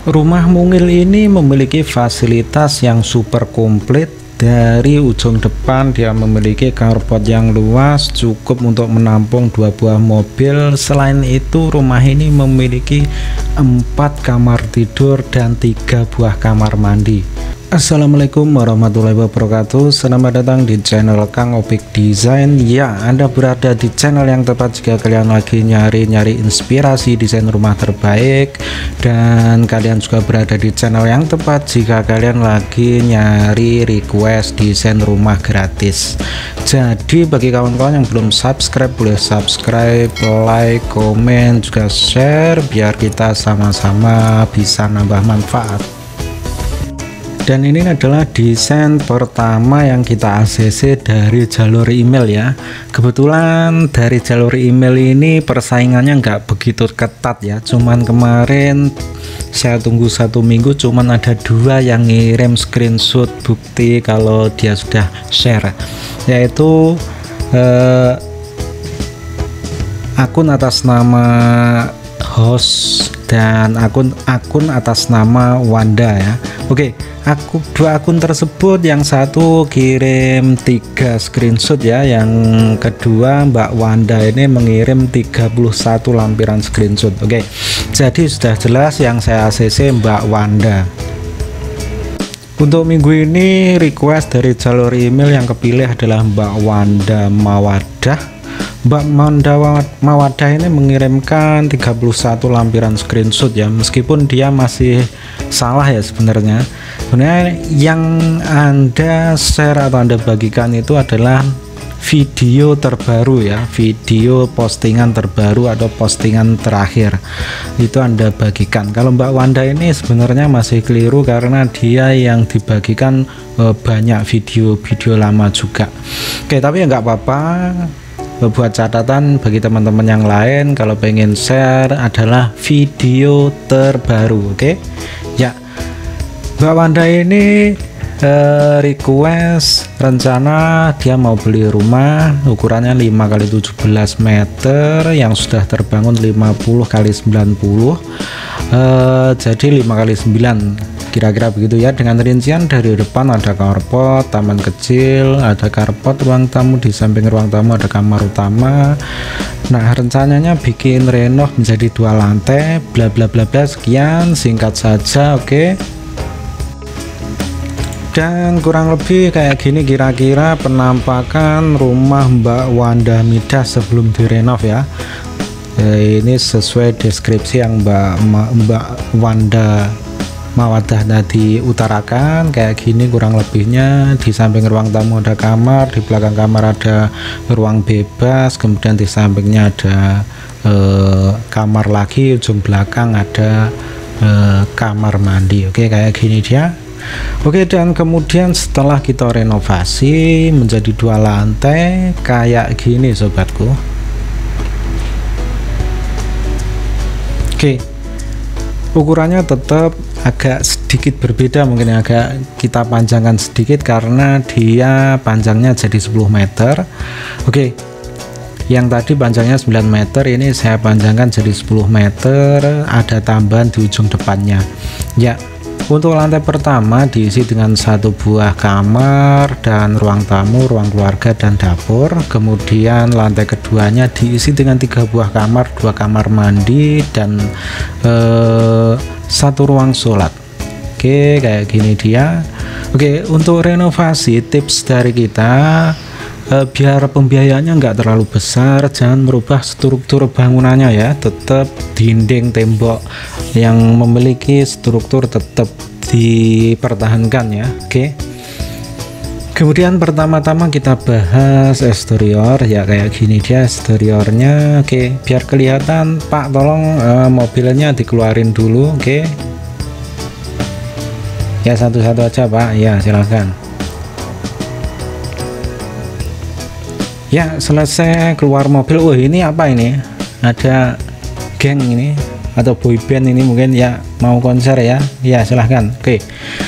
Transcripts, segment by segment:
Rumah mungil ini memiliki fasilitas yang super komplit. Dari ujung depan dia memiliki carport yang luas, cukup untuk menampung 2 buah mobil. Selain itu rumah ini memiliki 4 kamar tidur dan 3 buah kamar mandi. Assalamualaikum warahmatullahi wabarakatuh. Selamat datang di channel Kang Opik Desain. Ya, Anda berada di channel yang tepat jika kalian lagi nyari-nyari inspirasi desain rumah terbaik, dan kalian juga berada di channel yang tepat jika kalian lagi nyari request desain rumah gratis. Jadi bagi kawan-kawan yang belum subscribe, boleh subscribe, like, komen, juga share biar kita sama-sama bisa nambah manfaat. Dan ini adalah desain pertama yang kita ACC dari jalur email ya. Kebetulan dari jalur email ini persaingannya nggak begitu ketat ya. Cuman kemarin saya tunggu 1 minggu, cuman ada 2 yang ngirim screenshot bukti kalau dia sudah share, yaitu akun atas nama host dan akun atas nama Wanda ya. Oke, dua akun tersebut, yang satu kirim 3 screenshot ya, yang kedua Mbak Wanda ini mengirim 31 lampiran screenshot. Oke, jadi sudah jelas yang saya ACC Mbak Wanda. Untuk minggu ini request dari jalur email yang kepilih adalah Mbak Wanda Mawadah. Mbak Mawadah ini mengirimkan 31 lampiran screenshot ya, meskipun dia masih salah ya sebenarnya. Sebenarnya yang Anda share atau Anda bagikan itu adalah video terbaru ya, video postingan terbaru atau postingan terakhir itu Anda bagikan. Kalau Mbak Wanda ini sebenarnya masih keliru karena dia yang dibagikan banyak video lama juga. Oke, tapi ya nggak apa-apa. Buat catatan bagi teman-teman yang lain, kalau pengen share adalah video terbaru. Oke ya, Mbak Wanda ini request rencana dia mau beli rumah ukurannya 5x17 meter yang sudah terbangun 50x90, jadi 5x9 kira-kira begitu ya, dengan rincian dari depan ada carport, taman kecil, ada carport, ruang tamu, di samping ruang tamu ada kamar utama. Nah, rencananya bikin renov menjadi 2 lantai, bla bla bla bla, sekian singkat saja. Oke, dan kurang lebih kayak gini kira-kira penampakan rumah Mbak Wanda Midas sebelum direnov ya. Ini sesuai deskripsi yang Mbak Wanda Mawadah tadi utarakan, kayak gini kurang lebihnya. Di samping ruang tamu ada kamar, di belakang kamar ada ruang bebas, kemudian di sampingnya ada kamar lagi, ujung belakang ada kamar mandi. Oke, kayak gini dia. Oke, dan kemudian setelah kita renovasi menjadi 2 lantai kayak gini sobatku. Oke, ukurannya tetap agak sedikit berbeda, mungkin agak kita panjangkan sedikit karena dia panjangnya jadi 10 meter. Oke, yang tadi panjangnya 9 meter, ini saya panjangkan jadi 10 meter, ada tambahan di ujung depannya ya. Untuk lantai pertama diisi dengan 1 buah kamar dan ruang tamu, ruang keluarga dan dapur. Kemudian lantai keduanya diisi dengan 3 buah kamar, 2 kamar mandi dan 1 ruang sholat. Oke, kayak gini dia. Oke, untuk renovasi tips dari kita, biar pembiayaannya nggak terlalu besar, jangan merubah struktur bangunannya ya, tetap dinding tembok yang memiliki struktur tetap dipertahankan ya. Oke, kemudian pertama-tama kita bahas eksterior ya, kayak gini dia eksteriornya. Oke, biar kelihatan Pak, tolong mobilnya dikeluarin dulu. Oke ya, satu-satu aja Pak ya, silahkan ya. Selesai keluar mobil, oh ini apa ini, ada geng ini atau boyband ini mungkin ya, mau konser ya, ya silahkan. Oke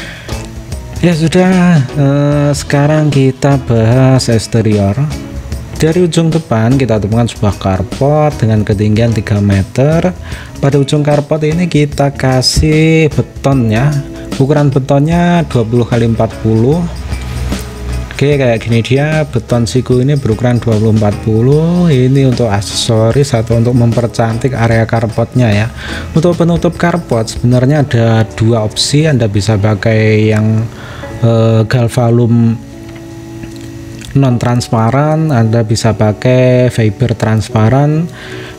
ya sudah, sekarang kita bahas eksterior. Dari ujung depan kita temukan sebuah carport dengan ketinggian 3 meter. Pada ujung carport ini kita kasih beton ya. Ukuran betonnya 20 x 40. Oke, kayak gini dia. Beton siku ini berukuran 20x40. Ini untuk aksesoris atau untuk mempercantik area carportnya ya. Untuk penutup carport sebenarnya ada dua opsi. Anda bisa pakai yang galvalum non transparan, Anda bisa pakai fiber transparan.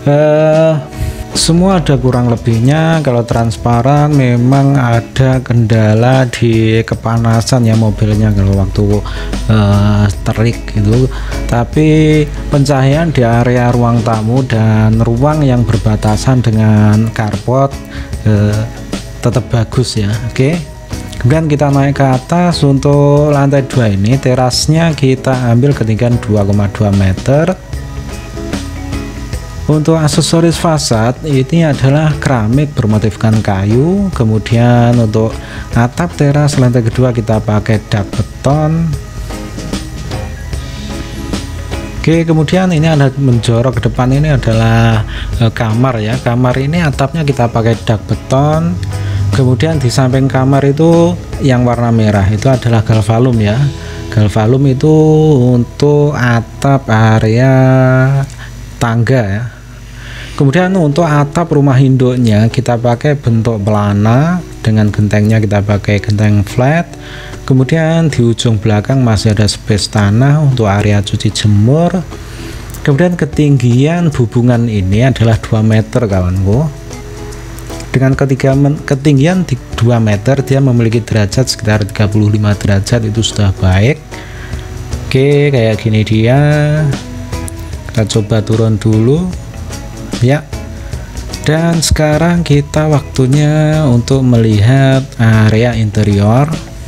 Semua ada kurang lebihnya. Kalau transparan memang ada kendala di kepanasan ya mobilnya kalau waktu terik gitu, tapi pencahayaan di area ruang tamu dan ruang yang berbatasan dengan carport tetap bagus ya. Oke. Kemudian kita naik ke atas. Untuk lantai 2 ini terasnya kita ambil ketinggian 2,2 meter. Untuk aksesoris fasad ini adalah keramik bermotifkan kayu. Kemudian untuk atap teras lantai kedua kita pakai dak beton. Oke, kemudian ini ada menjorok ke depan, ini adalah kamar ya. Kamar ini atapnya kita pakai dak beton. Kemudian di samping kamar itu yang warna merah itu adalah galvalum ya. Galvalum itu untuk atap area tangga ya. Kemudian untuk atap rumah induknya kita pakai bentuk pelana, dengan gentengnya kita pakai genteng flat. Kemudian di ujung belakang masih ada space tanah untuk area cuci jemur. Kemudian ketinggian hubungan ini adalah 2 meter kawanku. Dengan ketinggian 2 meter dia memiliki derajat sekitar 35 derajat, itu sudah baik. Oke, kayak gini dia. Kita coba turun dulu ya. Dan sekarang kita waktunya untuk melihat area interior.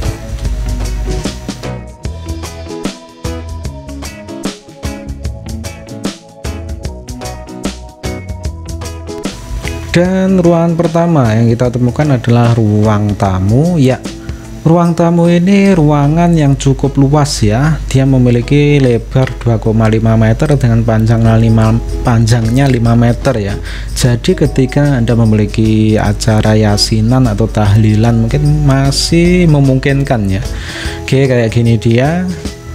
Dan ruangan pertama yang kita temukan adalah ruang tamu ya. Ruang tamu ini ruangan yang cukup luas ya. Dia memiliki lebar 2,5 meter dengan panjangnya 5 meter ya. Jadi ketika Anda memiliki acara yasinan atau tahlilan mungkin masih memungkinkan ya. Oke, kayak gini dia.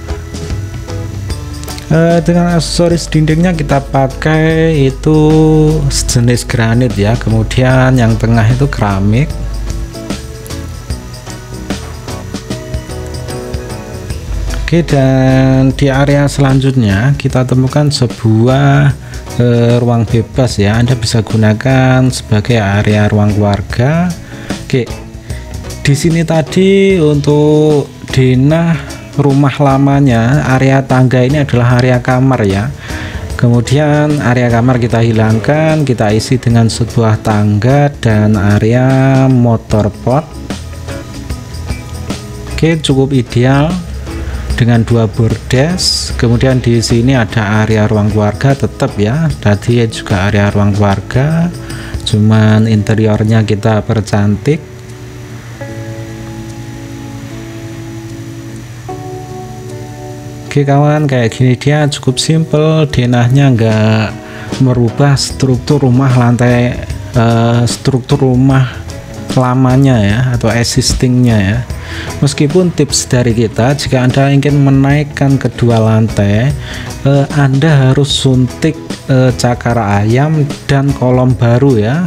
Dengan aksesoris dindingnya kita pakai itu sejenis granit ya. Kemudian yang tengah itu keramik. Oke, dan di area selanjutnya kita temukan sebuah ruang bebas ya. Anda bisa gunakan sebagai area ruang keluarga. Oke, di sini tadi untuk denah rumah lamanya, area tangga ini adalah area kamar ya. Kemudian area kamar kita hilangkan, kita isi dengan sebuah tangga dan area motor pot. Oke, cukup ideal dengan 2 bordes. Kemudian di sini ada area ruang keluarga tetap ya. Tadi juga area ruang keluarga, cuman interiornya kita percantik. Oke kawan, kayak gini dia cukup simple. Denahnya nggak merubah struktur rumah lantai, struktur rumah lamanya ya atau existingnya ya. Meskipun tips dari kita, jika Anda ingin menaikkan kedua lantai, Anda harus suntik cakar ayam dan kolom baru ya.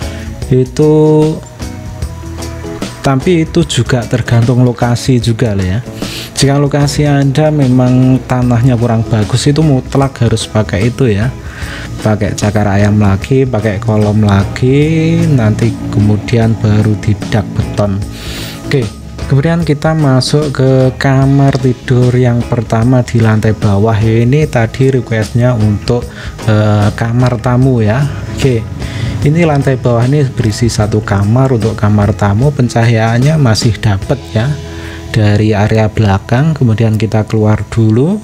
Tapi itu juga tergantung lokasi juga lah ya. Jika lokasi Anda memang tanahnya kurang bagus, itu mutlak harus pakai itu ya. Pakai cakar ayam lagi, pakai kolom lagi, nanti kemudian baru didak beton. Oke, kemudian kita masuk ke kamar tidur yang pertama di lantai bawah. Ini tadi requestnya untuk kamar tamu ya. Oke, ini lantai bawah ini berisi 1 kamar. Untuk kamar tamu pencahayaannya masih dapat ya dari area belakang. Kemudian kita keluar dulu.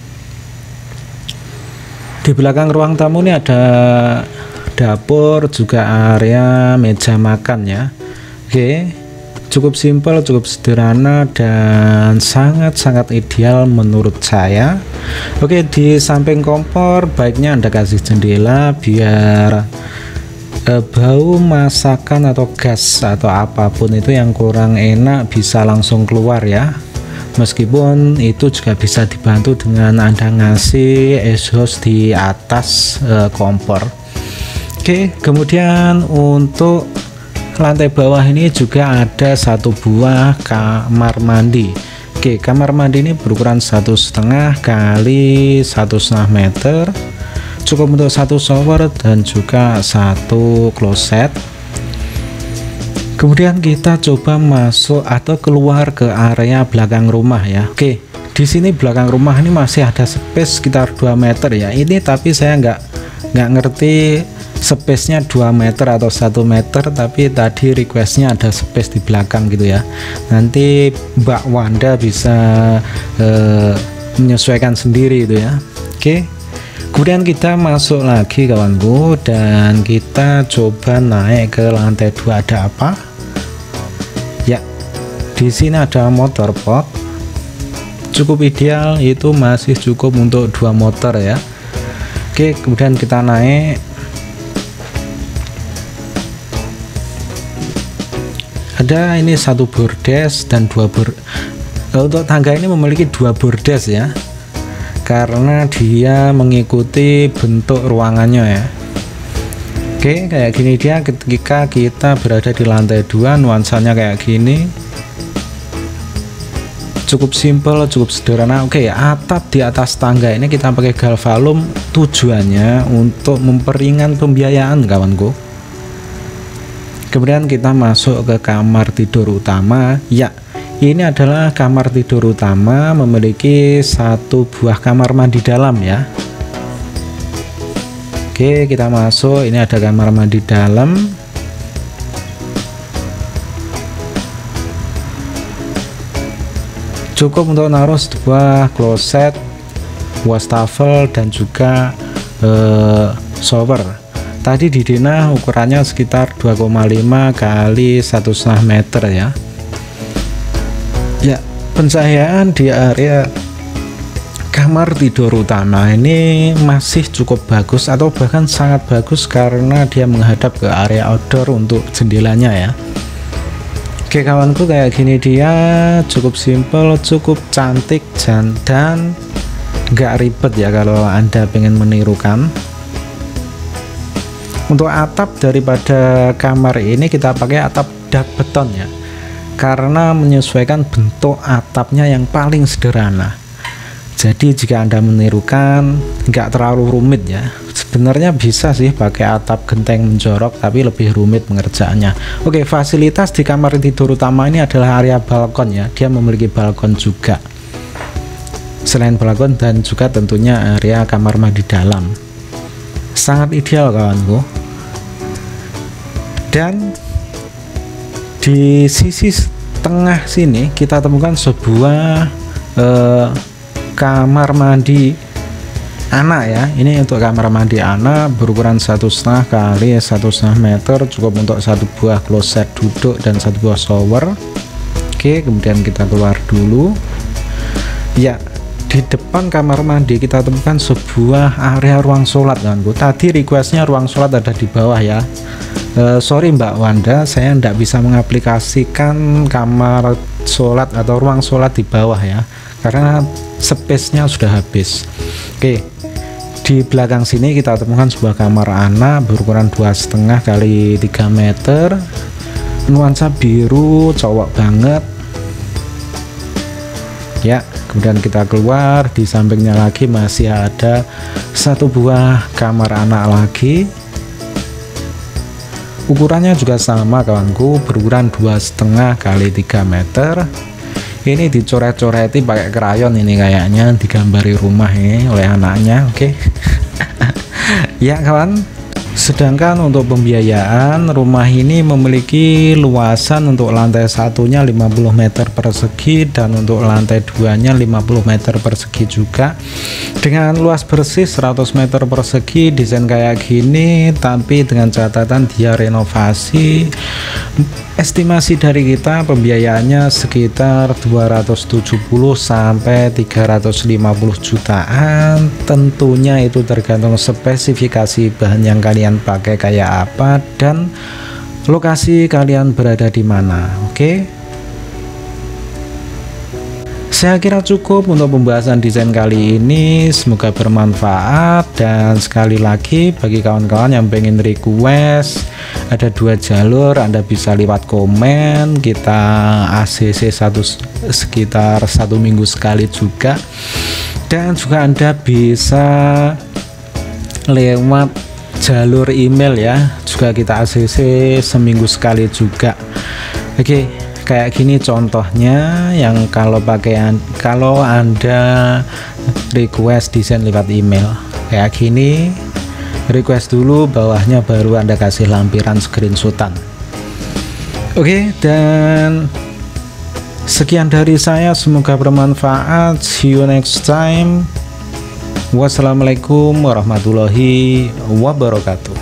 Di belakang ruang tamu ini ada dapur, juga area meja makan ya. Oke, Cukup simpel, cukup sederhana, dan sangat-sangat ideal menurut saya. Oke, di samping kompor baiknya Anda kasih jendela biar bau masakan atau gas atau apapun itu yang kurang enak bisa langsung keluar ya. Meskipun itu juga bisa dibantu dengan Anda ngasih exhaust di atas kompor. Oke, kemudian untuk lantai bawah ini juga ada satu buah kamar mandi. Oke, kamar mandi ini berukuran 1,5 kali 1,5 meter, cukup untuk satu shower dan juga satu kloset. Kemudian kita coba masuk atau keluar ke area belakang rumah ya. Oke, di sini belakang rumah ini masih ada space sekitar 2 meter ya. Ini tapi saya nggak ngerti space-nya 2 meter atau 1 meter, tapi tadi requestnya ada space di belakang gitu ya. Nanti Mbak Wanda bisa menyesuaikan sendiri itu ya. Oke, kemudian kita masuk lagi kawanku, dan kita coba naik ke lantai 2. Ada apa ya? Di sini ada motor pot, cukup ideal, itu masih cukup untuk 2 motor ya. Oke, kemudian kita naik. Ada ini satu bordes dan untuk tangga ini memiliki 2 bordes ya, karena dia mengikuti bentuk ruangannya ya. Oke, kayak gini dia ketika kita berada di lantai 2, nuansanya kayak gini, cukup simple, cukup sederhana. Oke, atap di atas tangga ini kita pakai galvalum, tujuannya untuk memperingan pembiayaan kawanku. Kemudian kita masuk ke kamar tidur utama ya. Ini adalah kamar tidur utama, memiliki satu buah kamar mandi dalam ya. Oke, kita masuk. Ini ada kamar mandi dalam. Cukup untuk naruh sebuah kloset, wastafel, dan juga shower. Tadi di Dina ukurannya sekitar 2,5 kali 1,5 meter ya. Ya, pencahayaan di area kamar tidur utama ini masih cukup bagus atau bahkan sangat bagus karena dia menghadap ke area outdoor untuk jendelanya ya. Oke kawanku, kayak gini dia, cukup simple, cukup cantik, dan nggak ribet ya kalau Anda pengen menirukan. Untuk atap daripada kamar ini kita pakai atap dak beton ya, karena menyesuaikan bentuk atapnya yang paling sederhana. Jadi jika Anda menirukan nggak terlalu rumit ya. Sebenarnya bisa sih pakai atap genteng menjorok, tapi lebih rumit pengerjaannya. Oke, fasilitas di kamar tidur utama ini adalah area balkon ya. Dia memiliki balkon juga. Selain balkon dan juga tentunya area kamar mandi dalam. Sangat ideal kawanku. Dan di sisi tengah sini kita temukan sebuah kamar mandi anak ya. Ini untuk kamar mandi anak berukuran 1,5 kali 1,5 meter, cukup untuk satu buah kloset duduk dan satu buah shower. Oke, kemudian kita keluar dulu ya. Di depan kamar mandi kita temukan sebuah area ruang sholat kan Bu. Tadi requestnya ruang sholat ada di bawah ya. Sorry Mbak Wanda, saya tidak bisa mengaplikasikan kamar sholat atau ruang sholat di bawah ya, karena space-nya sudah habis. Oke, di belakang sini kita temukan sebuah kamar anak berukuran 2,5 kali 3 meter, nuansa biru, cowok banget ya. Kemudian kita keluar, di sampingnya lagi masih ada satu buah kamar anak lagi. Ukurannya juga sama kawanku, berukuran 2,5 kali 3 meter. Ini dicoret-coreti pakai krayon, ini kayaknya digambari rumah ini oleh anaknya. Oke. Ya kawan, Sedangkan untuk pembiayaan, rumah ini memiliki luasan untuk lantai satunya 50 meter persegi dan untuk lantai 2-nya 50 meter persegi juga, dengan luas bersih 100 meter persegi. Desain kayak gini, tapi dengan catatan dia renovasi. Estimasi dari kita pembiayaannya sekitar 270 sampai 350 jutaan. Tentunya itu tergantung spesifikasi bahan yang kalian pakai kayak apa dan lokasi kalian berada di mana. Oke. Saya kira cukup untuk pembahasan desain kali ini, semoga bermanfaat. Dan sekali lagi bagi kawan-kawan yang pengen request, ada 2 jalur, Anda bisa lewat komen, kita ACC sekitar 1 minggu sekali juga, dan juga Anda bisa lewat jalur email ya, juga kita ACC seminggu sekali juga. Oke. Kayak gini contohnya yang kalau Anda request desain lewat email kayak gini, request dulu, bawahnya baru Anda kasih lampiran screenshotan. Oke, dan sekian dari saya, semoga bermanfaat. See you next time. Wassalamualaikum warahmatullahi wabarakatuh.